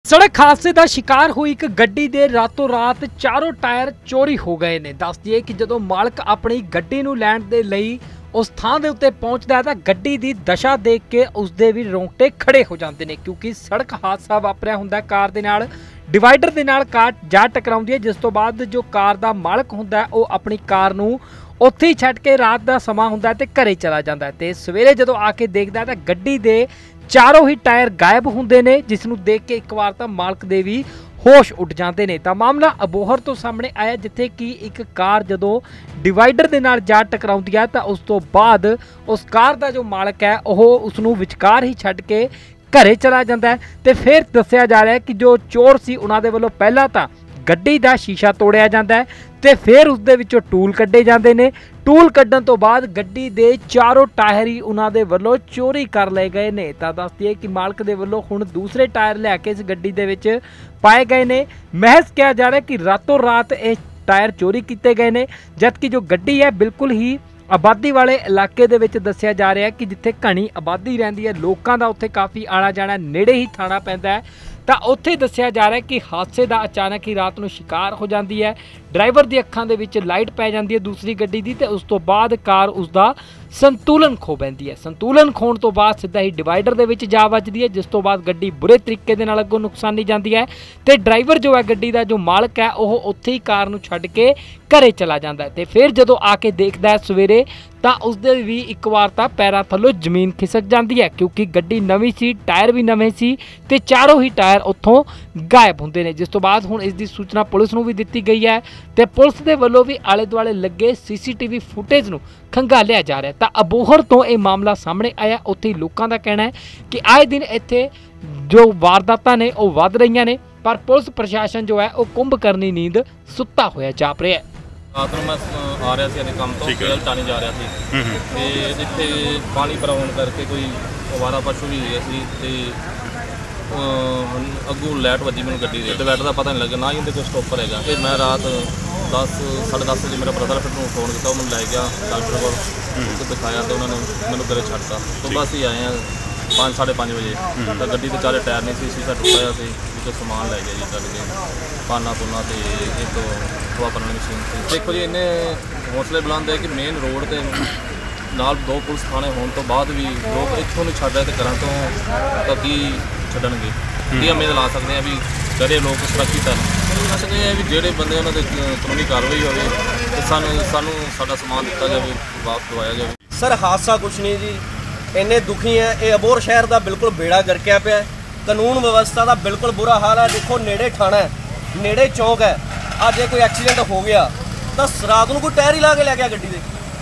सड़क हादसे का शिकार हुई एक गड्डी दे रातों रात चारों टायर चोरी हो गए ने। दस दिए कि जदों मालक अपनी गड्डी नूं लैण दे लई उस थां दे उत्ते पहुंचदा है तां गड्डी दी दशा देख के उसदे भी रोंगटे खड़े हो जाते हैं, क्योंकि सड़क हादसा वापरिया हुंदा कार दे नाल डिवाइडर दे नाल कार जा टकराउंदी है, जिस तो बाद जो कार दा मालक हुंदा है ओह अपनी कार नूं उत्थे ही छड्ड के रात दा समां हुंदा ते घरे चला जांदा है ते सवेरे जदों आके देखदा तां गड्डी दे चारों ही टायर गायब हुंदे ने, जिस नूं देख के एक बार तां मालक दे भी होश उठ जाते हैं। तो मामला अबोहर तो सामने आया, जिथे कि एक कार जदों डिवाइडर दे नाल जा टकराउंदी है तां उस तो बाद उस कार दा जो मालक है ओह उस नूं विचकार ही छड्ड के घरे चला जाता है। तो फिर दस्सिया जा रहा है कि जो चोर सी उन्हां दे वल्लों पहला तां गड्डी दा शीशा तोड़िया जाता है ते फिर उसदे विचों टूल कड्ढे जाते हैं। टूल कड्ढण तो बाद गड्डी दे चारों टायर ही उन्हां दे वल्लों चोरी कर लए गए ने। तां दस दईए कि मालक दे वल्लों हुण दूसरे टायर लैके इस गड्डी दे विच पाए गए ने। महज कहा जा रहा है कि रातों रात ये टायर चोरी किए गए ने, जबकि जो गड्डी है बिल्कुल ही आबादी वाले इलाके दे विच दस्सिया जा रहा है कि जिथे घनी आबादी रहिंदी है, लोकां दा उत्थे काफ़ी आना जाना, नेड़े ही थाना पैंदा है। तो उत्थे दस्सिया जा रहा है कि हादसे का अचानक ही रात को शिकार हो जाती है। ड्राइवर की अखां दे विच लाइट पै जाती है दूसरी गड्डी की, तो उस तो बाद कार उसका संतुलन खो बैठी है। संतुलन खोण तो बाद सीधा ही डिवाइडर दे विच जा वजदी है, जिस तो बाद गड्डी बुरे तरीके दे नाल अग्गों नुकसानी जाती है। तो ड्राइवर जो है गड्डी का जो मालक है वह उत्थे ही कार नूं छड्ड के घरे चला जाता है। तो फिर जदों आके देखदा है सवेरे तो उसदे भी एक बार तो पैरां थल्लों जमीन खिसक जाती है, क्योंकि गड्डी नवीं सी, टायर भी नवे सी ते चारों ही टायर उत्थों गायब हुंदे ने। जिस तो बाद हुण इसकी सूचना पुलिस नूं भी दित्ती गई है ते पुलिस दे वल्लों भी आले दुआले लगे CCTV फुटेज नूं खंगालिया जा रहा है। तो अबोहर तो यह मामला सामने आया। उत्थे लोगों का कहना है कि आए दिन इत्थे जो वारदातां ने वो वध रही ने, पर पुलिस प्रशासन जो है वो कुंभकर्णी नींद सुत्ता होया जाप रहा है। रात में मैं आ रहा ਸੀ ਕੰਮ ਤੋਂ ਤੇਲ ਟਾਣੀ ਜਾ ਰਿਹਾ ਸੀ ਤੇ ਇੱਥੇ ਪਾਣੀ ਭਰਾਉਣ ਕਰਕੇ ਕੋਈ ਅਵਾਰਾ ਪਸ਼ੂ ਵੀ ਹੋਇਆ ਸੀ ਤੇ ਅੱਗੋਂ ਲਾਈਟ ਵੱਜੀ ਮੈਨੂੰ ਗੱਡੀ ਦੇ ਡਿਵਾਈਡਰ ਦਾ ਪਤਾ ਨਹੀਂ ਲੱਗਾ, ਨਾ ਹੀ ਉਹਦੇ ਕੋਈ ਸਟੋਪਰ ਹੈਗਾ। ਤੇ ਮੈਂ ਰਾਤ 10 10:30 ਵਜੇ ਮੇਰਾ ਬ੍ਰਦਰ ਫਿਰ ਨੂੰ ਫੋਨ ਕੀਤਾ, ਉਹ ਮੈਨੂੰ ਲੈ ਗਿਆ ਡਾਕਟਰ ਕੋਲ, ਉੱਥੇ ਦਿਖਾਇਆ ਤੇ ਉਹਨਾਂ ਨੇ ਮੈਨੂੰ ਘਰੇ ਛੱਡਤਾ। ਤੋਂ ਬਸ ਹੀ ਆਏ ਆ 5 5:30 ਵਜੇ। ਤਾਂ ਗੱਡੀ ਦੇ ਚਾਰੇ ਟਾਇਰ ਨਹੀਂ ਸੀ, ਸ਼ੀਸ਼ਾ ਟੁੱਟਾ ਹੋਇਆ ਸੀ, ਵਿੱਚੋਂ ਸਮਾਨ ਲੈ ਗਿਆ ਜੀ ਕੱਢ ਕੇ, ਪਾਨਾ ਪੁਨਾ ਤੇ ਇੱਕ ਹਵਾ ਭਰਨ ਵਾਲੀ ਮਸ਼ੀਨ ਸੀ। ਦੇਖੋ ਜੀ ਇੰਨੇ ਹੌਸਲੇ ਬੁਲੰਦ ਹੈ ਕਿ ਮੇਨ ਰੋਡ ਤੇ ਨਾਲ 2 ਪੁਲਿਸ ਥਾਣੇ ਹੋਣ ਤੋਂ ਬਾਅਦ ਵੀ ਲੋਕ ਇੱਥੋਂ ਨਹੀਂ ਛੱਡ ਰਹੇ ਤੇ ਘਰਾਂ ਤੋਂ ਤਾਂ ਕੀ ਛੱਡਣਗੇ। ਕੀ ਉਮੀਦ ਲਾ ਸਕਦੇ ਆ ਵੀ ਜਿਹੜੇ ਲੋਕ ਸੁਰੱਖਿਅਤ ਹਨ। ਅਸੀਂ ਇਹ ਵੀ ਜਿਹੜੇ ਬੰਦੇ ਉਹਨਾਂ ਦੇ ਕਾਨੂੰਨੀ ਕਾਰਵਾਈ ਹੋਵੇ ਤੇ ਸਾਨੂੰ ਸਾਡਾ ਸਮਾਨ ਦਿੱਤਾ ਜਾਵੇ, ਵਾਪਸ ਦਵਾਇਆ ਜਾਵੇ। ਸਰ ਹਾਦਸਾ ਕੁਛ ਨਹੀਂ ਜੀ, ਇੰਨੇ ਦੁਖੀ ਹੈ। ਇਹ ਅਬੋਹਰ ਸ਼ਹਿਰ ਦਾ ਬਿਲਕੁਲ ਬੇੜਾ ਗਰਕਿਆ ਪਿਆ, ਕਾਨੂੰਨ ਵਿਵਸਥਾ ਦਾ ਬਿਲਕੁਲ ਬੁਰਾ ਹਾਲ ਹੈ। ਦੇਖੋ ਨੇੜੇ ਥਾਣਾ ਹੈ, ਨੇੜੇ ਚੌਂਕ ਹੈ। ਅੱਜ ਜੇ ਕੋਈ ਐਕਸੀਡੈਂਟ ਹੋ ਗਿਆ ਤਾਂ ਰਾਤ ਨੂੰ ਕੋਈ ਟਾਇਰ ਹੀ ਲਾ ਕੇ ਲੈ ਗਿਆ ਗੱਡੀ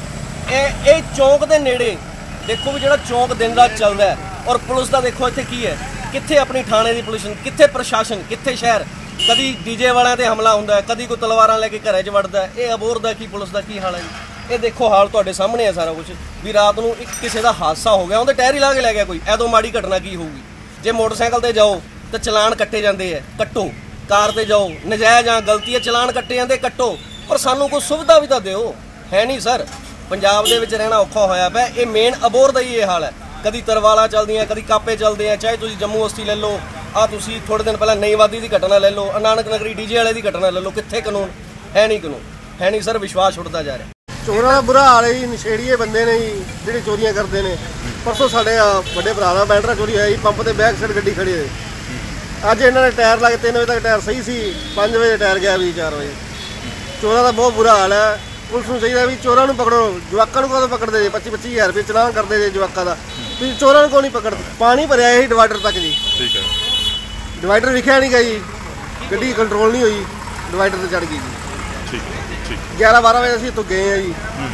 ਦੇ। ਇਹ ਚੌਂਕ ਦੇ ਨੇੜੇ ਦੇਖੋ ਵੀ ਜਿਹੜਾ ਚੌਂਕ ਦਿਨ ਰਾਤ ਚੱਲਦਾ ਹੈ। ਔਰ ਪੁਲਿਸ ਦਾ ਦੇਖੋ ਇੱਥੇ ਕੀ ਹੈ, ਕਿੱਥੇ ਆਪਣੀ ਥਾਣੇ ਦੀ ਪੁਲਿਸ, ਕਿੱਥੇ ਪ੍ਰਸ਼ਾਸਨ, ਕਿੱਥੇ ਸ਼ਹਿਰ। ਕਦੀ ਡੀਜੇ ਵਾਲਿਆਂ ਤੇ ਹਮਲਾ ਹੁੰਦਾ ਹੈ, ਕਦੀ ਕੋਈ ਤਲਵਾਰਾਂ ਲੈ ਕੇ ਘਰੇ 'ਚ ਵੜਦਾ ਹੈ। ਇਹ ਅਬੋਹਰ ਦਾ ਕੀ ਪੁਲਿਸ ਦਾ ਕੀ ਹਾਲ ਹੈ ਜੀ। ਇਹ ਦੇਖੋ ਹਾਲ ਤੁਹਾਡੇ ਸਾਹਮਣੇ ਹੈ ਸਾਰਾ ਕੁਝ ਵੀ ਰਾਤ ਨੂੰ ਇੱਕ ਕਿਸੇ ਦਾ ਹਾਦਸਾ ਹੋ ਗਿਆ, ਉਹਦੇ ਟਾਇਰ ਹੀ ਲਾ ਕੇ ਲੈ ਗਿਆ ਕੋਈ। ਐਦੋਂ ਮਾੜੀ ਘਟਨਾ ਕੀ ਹੋਊਗੀ। ਜੇ ਮੋਟਰਸਾਈਕਲ ਤੇ ਜਾਓ ਤਾਂ ਚਲਾਨ ਕੱਟੇ ਜਾਂਦੇ ਹੈ, ਕੱਟੋ। ਕਾਰ ਤੇ ਜਾਓ ਨਜਾਇਜ਼ ਜਾਂ ਗਲਤੀ ਹੈ, ਚਲਾਨ ਕੱਟੇ ਜਾਂਦੇ, ਕੱਟੋ। ਪਰ ਸਾਨੂੰ ਕੋਈ ਸੁਵਿਧਾ ਵੀ ਤਾਂ ਦਿਓ। ਹੈ ਨਹੀਂ ਸਰ, ਪੰਜਾਬ ਦੇ ਵਿੱਚ ਰਹਿਣਾ ਔਖਾ ਹੋਇਆ ਪਿਆ। ਇਹ ਮੇਨ ਅਬੋਹਰ ਦਾ ਹੀ ਇਹ ਹਾਲ ਹੈ। ਕਦੀ ਤਰਵਾਲਾਂ ਚੱਲਦੀਆਂ, ਕਦੀ ਕਾਪੇ ਚੱਲਦੇ ਆ। ਚਾਹੇ ਤੁਸੀਂ ਜੰਮੂ ਬਸਤੀ ਲੈ ਲਓ, ਆ ਤੁਸੀਂ ਥੋੜੇ ਦਿਨ ਪਹਿਲਾਂ ਨਈਵਾਦੀ ਦੀ ਘਟਨਾ ਲੈ ਲਓ, ਨਾਨਕ ਨਗਰੀ ਡੀਜੇ ਵਾਲੇ ਦੀ ਘਟਨਾ ਲੈ ਲਓ। ਕਿੱਥੇ ਕਾਨੂੰਨ ਹੈ? ਨਹੀਂ ਕਾਨੂੰਨ ਹੈ ਨਹੀਂ ਸਰ, ਵਿਸ਼ਵਾਸ ਉੱਠਦਾ ਜਾ ਰਿਹਾ। ਚੋਰਾਂ ਦਾ ਬੁਰਾ ਹਾਲ ਹੈ ਜੀ, ਨਸ਼ੇੜੀਏ ਬੰਦੇ ਨੇ ਜੀ ਜਿਹੜੇ ਚੋਰੀਆਂ ਕਰਦੇ ਨੇ। ਪਰਸੋਂ ਸਾਡੇ ਵੱਡੇ ਭਰਾ ਦਾ ਬੈਟਰਾ ਚੋਰੀ ਹੋਇਆ ਜੀ, ਪੰਪ ਤੇ ਬੈਕ ਸਾਈਡ ਗੱਡੀ ਖੜੀ ਹੋਈ। ਅੱਜ ਇਹਨਾਂ ਨੇ ਟਾਇਰ ਲਾ ਕੇ 3 ਵਜੇ ਤੱਕ ਟਾਇਰ ਸਹੀ ਸੀ, 5 ਵਜੇ ਟਾਇਰ ਗਿਆ ਵੀ 4 ਵਜੇ। ਚੋਰਾਂ ਦਾ ਬਹੁਤ ਬੁਰਾ ਹਾਲ ਹੈ। ਪੁਲਿਸ ਨੂੰ ਚਾਹੀਦਾ ਵੀ ਚੋਰਾਂ ਨੂੰ ਪਕੜੋ। ਜਵਾਕਾਂ ਨੂੰ ਕਦੋਂ ਪਕੜਦੇ ਜੇ? 25-25 ਹਜ਼ਾਰ ਰੁਪਏ ਚਲਾਨ ਕਰਦੇ ਜੇ ਜਵਾਕਾਂ ਦਾ, ਵੀ ਚੋਰਾਂ ਨੂੰ ਕਿਉਂ ਨਹੀਂ ਪਕੜਦੇ? ਪਾਣੀ ਭਰਿਆ ਇਹ ਡਿਵਾਈਡਰ ਤੱਕ ਜੀ। ਠੀਕ ਹੈ, ਡਿਵਾਈਡਰ ਵਿਖਿਆ ਨਹੀਂ ਗਿਆ ਜੀ, ਗੱਡੀ ਕੰਟਰੋਲ ਨਹੀਂ ਹੋਈ, ਡਿਵਾਈਡਰ ਤੇ ਚੜ ਗਈ ਜੀ। ਠੀਕ ਠੀਕ 11-12 ਵਜੇ ਅਸੀਂ ਇੱਥੋਂ ਗਏ ਹਾਂ ਜੀ।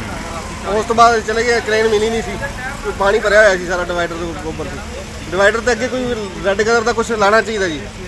ਉਸ ਤੋਂ ਬਾਅਦ ਚਲੇ ਗਏ, ਟ੍ਰੇਨ ਮਿਲੀ ਨਹੀਂ ਸੀ, ਪਾਣੀ ਭਰਿਆ ਹੋਇਆ ਸੀ ਸਾਰਾ ਡਿਵਾਈਡਰ ਦੇ ਉੱਪਰ। ਡਿਵਾਈਡਰ ਤੇ ਅੱਗੇ ਕੋਈ ਰੈੱਡ ਕਲਰ ਦਾ ਕੁਝ ਲਾਣਾ ਚਾਹੀਦਾ ਜੀ।